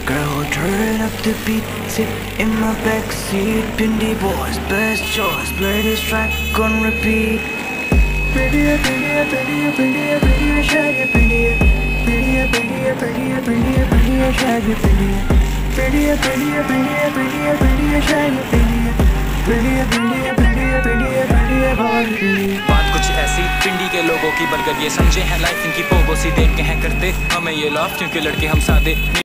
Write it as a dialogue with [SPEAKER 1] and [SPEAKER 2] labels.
[SPEAKER 1] Girl, turn up the beat, sit in my backseat. Pindi boys, best choice, play this track on repeat. Prettier, prettier, prettier, prettier, prettier, shaggy, prettier. Prettier, prettier, prettier, prettier, prettier, shaggy, prettier. Prettier, prettier, prettier, prettier, prettier, shaggy, prettier. Prettier, prettier, prettier, prettier, prettier, prettier.
[SPEAKER 2] बात कुछ ऐसी पिंडी के लोगों की burger ये समझे हैं life इनकी पोगो सी देख के हैं करते हमें ये लव क्योंकि लड़के हम सादे।